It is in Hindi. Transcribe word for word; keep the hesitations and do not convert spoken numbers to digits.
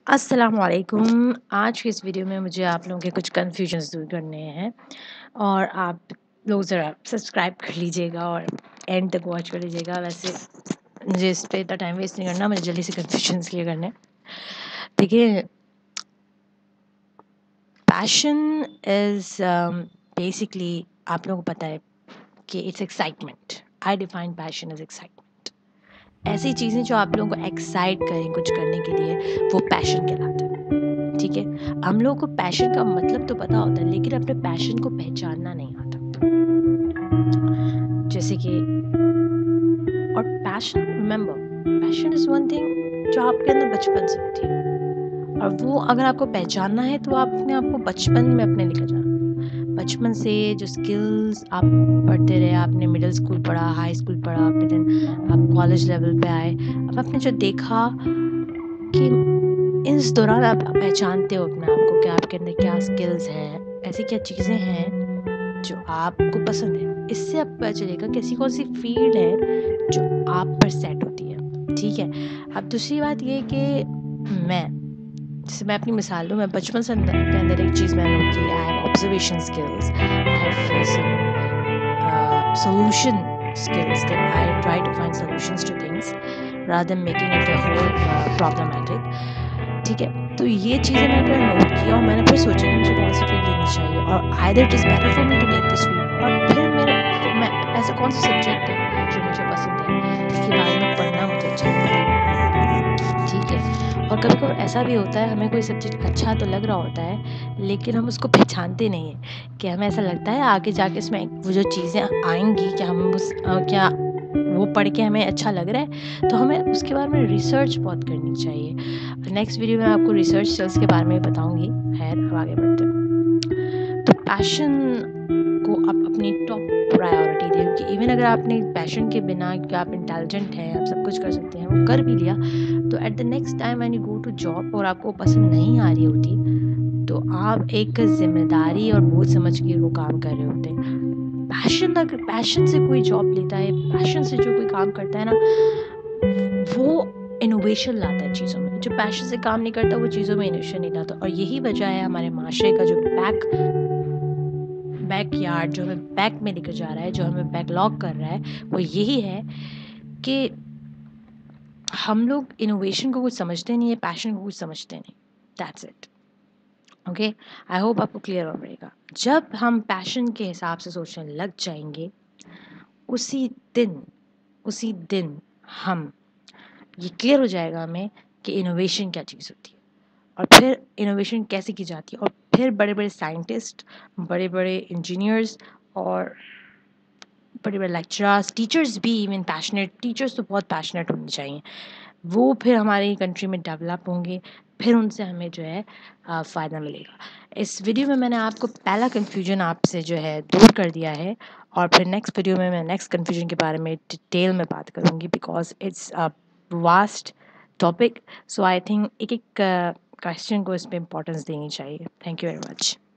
अस्सलामुअलैकुम। आज की इस वीडियो में मुझे आप लोगों के कुछ कन्फ्यूजन्स दूर करने हैं और आप लोग ज़रा सब्सक्राइब कर लीजिएगा और एंड तक वॉच कर लीजिएगा। वैसे मुझे इस पे इतना टाइम वेस्ट नहीं करना, मुझे जल्दी से कन्फ्यूजन्स क्लियर करने हैं। देखिए, पैशन इज़ बेसिकली आप लोगों को पता है कि it's excitement. I define passion as excitement. ऐसी चीज़ें जो आप लोगों को एक्साइट करें कुछ करने के लिए, वो पैशन कहलाता है। ठीक है, हम लोगों को पैशन का मतलब तो पता होता है, लेकिन अपने पैशन को पहचानना नहीं आता। जैसे कि और passion, remember, passion is one thing जो आपके अंदर बचपन से होती है, और वो अगर आपको पहचानना है तो आप अपने आप को बचपन में अपने लेकर जाना। बचपन से जो स्किल्स आप पढ़ते रहे, आपने मिडिल स्कूल पढ़ा, हाई स्कूल पढ़ा, फिर देन आप कॉलेज लेवल पे आए, अब आपने जो देखा कि इस दौरान आप पहचानते हो अपने आप को कि आपके अंदर क्या स्किल्स हैं, ऐसी क्या चीज़ें हैं जो आपको पसंद है। इससे आपको पता चलेगा कि ऐसी कौन सी फील्ड है जो आप पर सेट होती है। ठीक है, अब दूसरी बात ये कि मैं जैसे मैं अपनी मिसाल लूँ, मैं बचपन से अंदर अपने अंदर एक चीज़ मैंने नोट की, I have observation skills, I have some solution skills that I try to find solutions to things rather than making it a whole uh, problematic. ठीक है, तो ये चीज़ें मैंने फिर नोट किया और मैंने फिर सोचा कि मुझे कौन सी फील्ड लेनी चाहिए, और either it is better for me to take this field, और फिर मेरा मैं ऐसा कौन सा सब्जेक्ट है जो मुझे पसंद है, जिसके बारे में पढ़ना मुझे अच्छा लगता है। ठीक है, और कभी कभी ऐसा भी होता है, हमें कोई सब्जेक्ट अच्छा तो लग रहा होता है, लेकिन हम उसको पहचानते नहीं हैं कि हमें ऐसा लगता है आगे जाके इसमें वो जो चीज़ें आएंगी कि हम उस अ, क्या वो पढ़ के हमें अच्छा लग रहा है, तो हमें उसके बारे में रिसर्च बहुत करनी चाहिए। नेक्स्ट वीडियो में आपको रिसर्च स्किल्स के बारे में बताऊंगी। खैर, अब आगे बढ़ते हैं। तो पैशन को आप अपनी टॉप प्रायोरिटी दें, क्योंकि इवन अगर आपने पैशन के बिना, कि आप इंटेलिजेंट हैं, आप सब कुछ कर सकते हैं, वो कर भी लिया, तो at the next time when you go to job और आपको पसंद नहीं आ रही होती, तो आप एक जिम्मेदारी और बोझ समझ के वो काम कर रहे होते हैं। पैशन, अगर पैशन से कोई जॉब लेता है, पैशन से जो कोई काम करता है ना, वो इनोवेशन लाता है चीज़ों में। जो पैशन से काम नहीं करता, वो चीज़ों में इनोवेशन नहीं लाता। और यही वजह है हमारे माशरे का जो बैक बैक यार्ड जो हमें बैक में लेकर जा रहा है, जो हमें बैकलॉग कर रहा है, वो यही है कि हम लोग इनोवेशन को कुछ समझते नहीं है, पैशन को कुछ समझते नहीं। That's it. Okay, I hope आपको क्लियर हो रहेगा। जब हम पैशन के हिसाब से सोचने लग जाएंगे, उसी दिन उसी दिन हम ये क्लियर हो जाएगा हमें कि इनोवेशन क्या चीज़ होती है, और फिर इनोवेशन कैसे की जाती है। और फिर बड़े बड़े साइंटिस्ट, बड़े बड़े इंजीनियर्स, और बड़े बड़े लेक्चरर्स, टीचर्स भी, इवन पैशनेट टीचर्स तो बहुत पैशनेट होने चाहिए, वो फिर हमारी कंट्री में डेवलप होंगे। फिर उनसे हमें जो है फ़ायदा मिलेगा। इस वीडियो में मैंने आपको पहला कन्फ्यूजन आपसे जो है दूर कर दिया है, और फिर नेक्स्ट वीडियो में मैं नेक्स्ट कन्फ्यूजन के बारे में डिटेल में बात करूँगी, because it's a vast topic. So I think एक एक क्वेश्चन को इस पर इम्पोर्टेंस देनी चाहिए। Thank you very much.